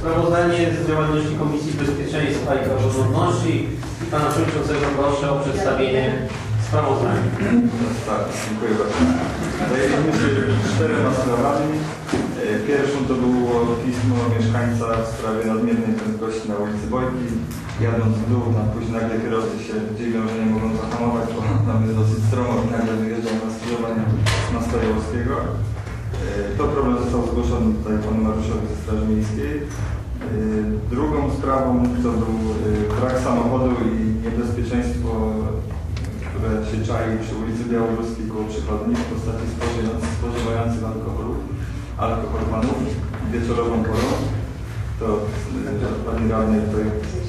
Sprawozdanie z działalności Komisji Bezpieczeństwa i Praworządności i Pana Przewodniczącego proszę o przedstawienie sprawozdania. Tak, dziękuję bardzo. Zajęliśmy się 4 sprawami. Pierwszą to było pismo mieszkańca w sprawie nadmiernej prędkości na ulicy Wojki. Jadąc w dół, później nagle kierowcy się dziwią, że nie mogą zahamować, bo tam jest dosyć stromo i nagle wyjeżdżają na skrzyżowanie na Stojowskiego. To problem został zgłoszony tutaj panu Mariuszowi ze Straży Miejskiej. Drugą sprawą to był brak samochodu i niebezpieczeństwo, które się czai przy ulicy Białoruskiej koło przychodni w postaci spożywających alkoholmanów wieczorową porą. To pani radnej tutaj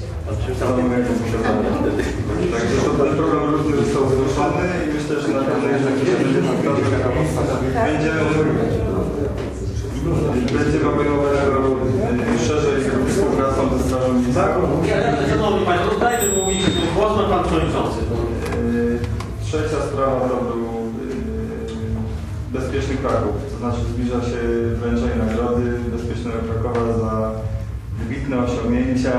także ten program również został zgłoszony i myślę, że na pewno będziemy obejmować szerzej współpracą ze Strażą Miejską. Szanowni Państwo, dajcie mówić, głos ma Pan Przewodniczący. Trzecia sprawa to był Bezpieczny Kraków, to znaczy zbliża się wręczenie nagrody Bezpiecznego Krakowa za wybitne osiągnięcia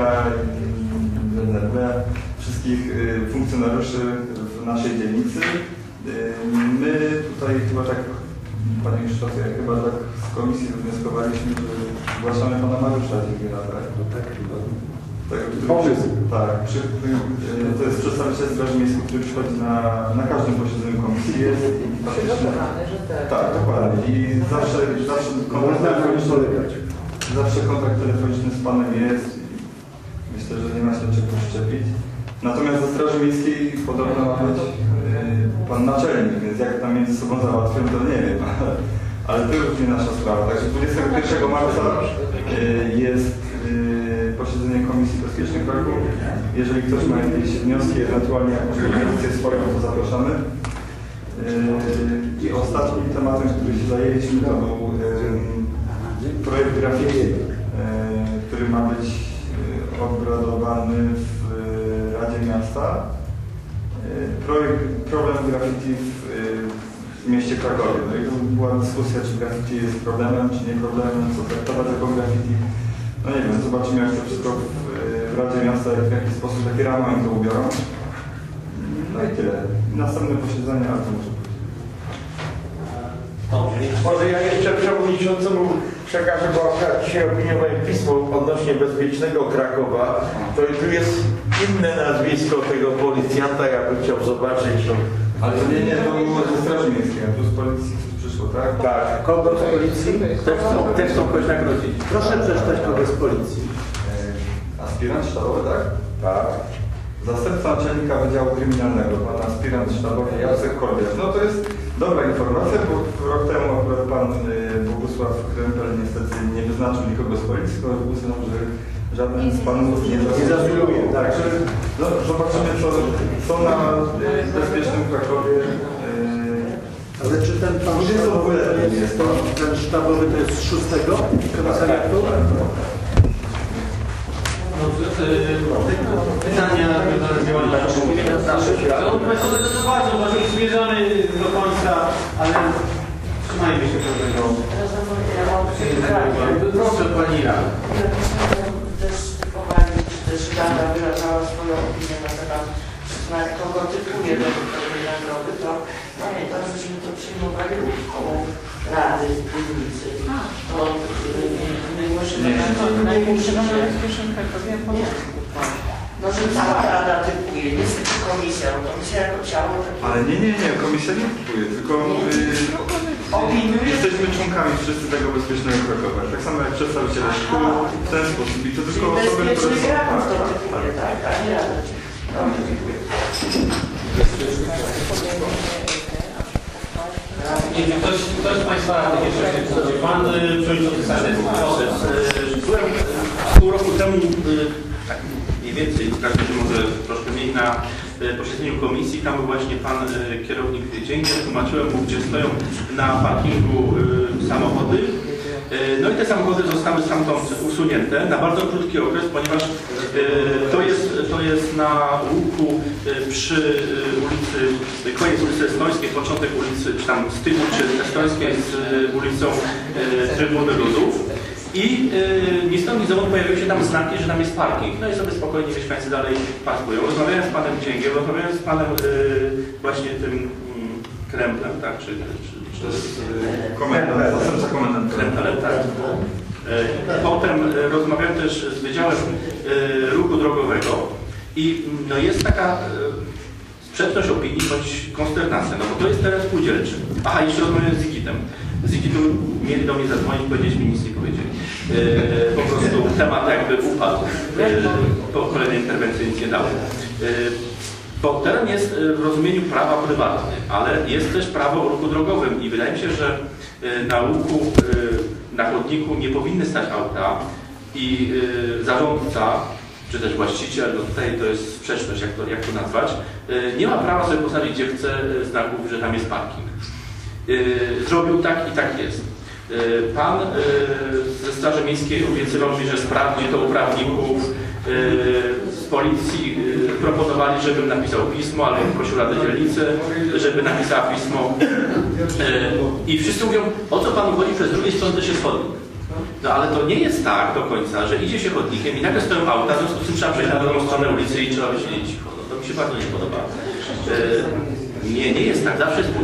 wszystkich funkcjonariuszy w naszej dzielnicy. My tutaj chyba tak, Panie Krzysztofie, chyba tak z komisji wywnioskowaliśmy, że zgłaszamy Pana Mariusza Dzięgiela, tak? Pomysł. Tak, to jest przedstawiciel Straży Miejskiej, który przychodzi na każdym posiedzeniu komisji. Jest tak, dokładnie. I zawsze kontakt telefoniczny z Panem jest. Myślę, że nie ma się czego szczepić. Natomiast ze Straży Miejskiej podobno ma być Pan naczelnik, więc jak tam między sobą załatwią, to nie wiem. Ale to już nie nasza sprawa. Także 21 marca jest posiedzenie Komisji Bezpiecznych Kraków. Jeżeli ktoś ma jakieś wnioski, ewentualnie jakąś propozycję swoją, to zapraszamy. I ostatnim tematem, który się zajęliśmy, to był projekt graffiti, który ma być obradowany w Radzie Miasta. Problem graffiti w mieście Krakowie. No i tu była dyskusja, czy graffiti jest problemem, czy nie problemem, co traktować jako graffiti. No nie wiem, zobaczymy, jak to wszystko w Radzie Miasta, w jaki sposób, jakie ramy oni to ubiorą. No i tyle. Następne posiedzenie, ale to może być. Może ja jeszcze przewodniczącemu przekażę, bo akurat dzisiaj opiniowałem pismo odnośnie Bezpiecznego Krakowa. To tu jest inne nazwisko tego policjanta, ja bym chciał zobaczyć. Ale to nie, to było ze Straży Miejskiej, a tu z policji przyszło, tak? Tak. Kogo z policji? Też chcą kogoś nagrodzić. Proszę przeczytać kogo z policji. Aspirant sztabowy, tak? Tak. Zastępca naczelnika Wydziału Kryminalnego, pan aspirant sztabowy Jacek Korbiak. No to jest dobra informacja, bo rok temu akurat pan Bogusław Krempel niestety nie wyznaczył nikogo z policji, tylko uznał, że żaden z panów nie zasługuje. Także no, zobaczymy, co na Bezpiecznym Krakowie. Ale czy ten pan sztabowy jest, ten sztabowy to jest z 6 komisariatu? Pytania do działalności. To bardzo, bo zmierzamy do końca, ale trzymajmy się pewnego. Proszę Pani Rada. Też typowali, czy też Rada wyrażała swoją opinię na temat, kogo typuje do tej nagrody, to pamiętam, żeśmy to przyjmowali koło Rady w Piwnicy. No, że cała Rada typuje, nie tylko komisja, bo komisja jako ciało... Ale nie, komisja nie typuje, tylko jesteśmy członkami wszyscy tego Bezpiecznego Krakowa. Tak samo jak przedstawiciele szkół, w ten sposób. I to tylko osoby, które są... Tak, nie Rada. Ktoś z Państwa jeszcze Pan Przewodniczący Sejmu. Byłem pół roku temu, tak mniej więcej, w każdym razie może troszkę mniej, na posiedzeniu komisji. Tam był właśnie pan kierownik Dzięgiel. Tłumaczyłem mu, gdzie stoją na parkingu samochody. No i te samochody zostały stamtąd usunięte na bardzo krótki okres, ponieważ to jest na łuku przy ulicy, koniec ulicy Estońskiej, początek ulicy, czy tam z tyłu, czy Estońskiej z ulicą Trybuny Ludów. I ni stąd ni zowąd pojawiły się tam znaki, że tam jest parking. No i sobie spokojnie mieszkańcy dalej parkują. Rozmawiałem z panem Dzięgiem, rozmawiałem z panem właśnie tym Kremplem, tak? To jest komendant, zastępca komendanta. Kremplem, tak. Potem rozmawiałem też z Wydziałem Ruchu Drogowego i no jest taka sprzeczność opinii bądź konsternacja, no bo to jest teren spółdzielczy. Aha, jeszcze rozmawiałem z Zikitem. Z Zikitu mieli do mnie zadzwonić, powiedzieć mi nic nie powiedzieli. Po prostu temat jakby upadł. Po kolejnej interwencji nic nie dało. Bo teren jest w rozumieniu prawa prywatny, ale jest też prawo o ruchu drogowym i wydaje mi się, że na łuku, na chodniku nie powinny stać auta i zarządca, czy też właściciel, no tutaj to jest sprzeczność, jak to nazwać, nie ma prawa sobie postawić gdzie chce znaków, że tam jest parking. Zrobił tak i tak jest. Pan ze Straży Miejskiej obiecywał mi, że sprawdzi to u prawników. Z policji proponowali, żebym napisał pismo, ale prosił Radę Dzielnicy, żeby napisała pismo. I wszyscy mówią, o co panu chodzi, przez drugiej strony też jest chodnik. No ale to nie jest tak do końca, że idzie się chodnikiem i nagle stoją auta, w związku z tym trzeba przejść na drugą stronę ulicy i trzeba wysiedzieć cicho. No, to mi się bardzo nie podoba. Nie jest tak. Zawsze jest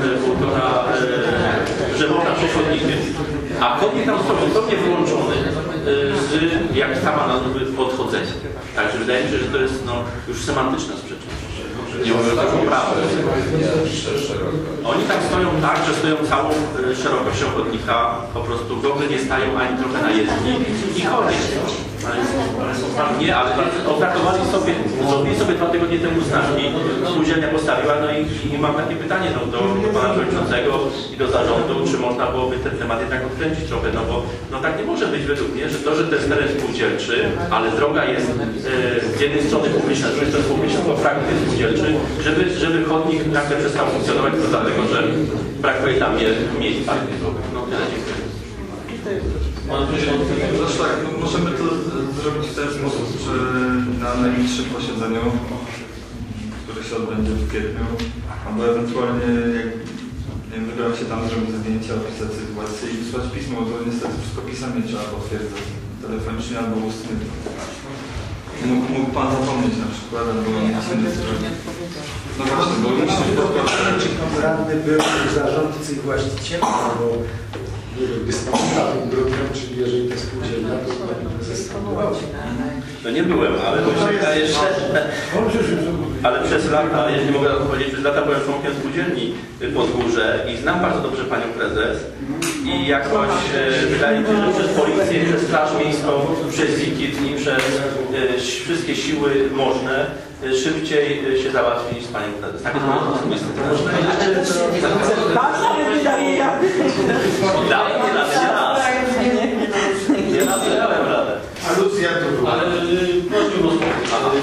że można przejść chodnikiem. A chodnik tam jest zupełnie wyłączony z, jak sama nazwy, odchodzenia. Także wydaje mi się, że to jest no, już semantyczna sprzeczność. Nie mówię o taką prawdę. Oni tam stoją tak, że stoją całą szerokością chodnika, po prostu w ogóle nie stają ani trochę na jezdni i koniec. Nie, ale otrakowali sobie, zrobili sobie 2 tygodnie temu znaki, spółdzielnia postawiła, no i mam takie pytanie no, do pana przewodniczącego i do zarządu, czy można byłoby ten temat jednak odkręcić trochę, no bo no tak nie może być według mnie, że to, że to jest teren spółdzielczy, ale droga jest z jednej strony publiczna, z drugiej strony publiczna, bo fragment jest spółdzielczy, żeby chodnik nagle przestał funkcjonować tylko dlatego, że brakuje tam miejsc parkingowych. No tyle, dziękuję. Zresztą tak, no możemy to zrobić w ten sposób, że na najbliższym posiedzeniu, które się odbędzie w kwietniu, albo ewentualnie jak nie wiem, wybrał się tam, zrobić zdjęcia, opisać sytuację i wysłać pismo, bo to niestety wszystko pisemnie trzeba potwierdzać, telefonicznie albo ustnie. Mógł pan zapomnieć na przykład, albo nic nie zrobić. No właśnie, bo musimy podkładać. Radny był zarządcy i właściciel, albo dysponowałem grupą, czyli jeżeli to spółdzielnia, to zastanowiło się. No nie byłem, ale ale przez lata, jeśli mogę to powiedzieć, przez lata byłem członkiem spółdzielni Podgórze i znam bardzo dobrze panią prezes i jakoś wydaje mi się, że przez policję, przez Straż Miejską, przez ZIKIT i przez wszystkie siły możne szybciej się załatwi niż z panią prezes. Tak jest moje osobiste. Dałem nie raz dałem radę. A Lucja to była. Ale prosiłbym o spokój.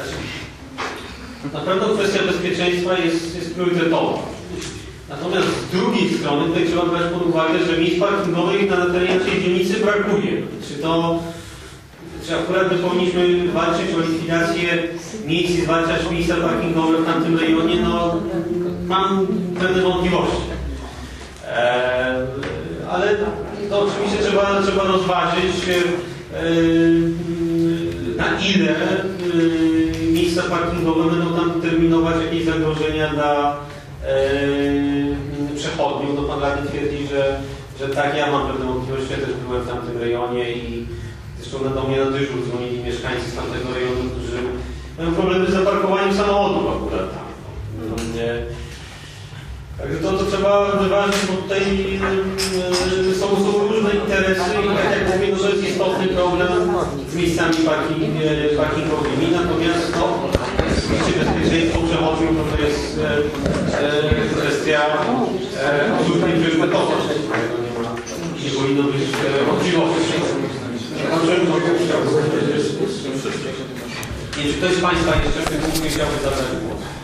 Na pewno kwestia bezpieczeństwa jest priorytetowa. Natomiast z drugiej strony tutaj trzeba brać pod uwagę, że miejsc parkingowych na terenie naszej dzielnicy brakuje. Czy akurat my powinniśmy walczyć o likwidację miejsc i zwalczać miejsca parkingowe w tamtym rejonie? No, mam pewne wątpliwości. Ale to oczywiście trzeba rozważyć, na ile miejsca parkingowe będą tam determinować jakieś zagrożenia dla przechodniów. No pan radny twierdzi, że tak, ja mam pewne wątpliwości, ja też byłem w tamtym rejonie i zresztą do mnie na dyżur dzwonili mieszkańcy z tamtego rejonu, którzy mają problemy z zaparkowaniem samochodów akurat tam. Także to trzeba wyważyć, bo tutaj są różne interesy i tak jak mówię, no, to jest istotny problem z miejscami parkingowymi, natomiast no, oczywiście bezpieczeństwo przechodniów to jest kwestia absolutnie priorytetowa. Nie powinno być wątpliwości. Czy ktoś z Państwa jeszcze w tym punkcie chciałby zabrać głos?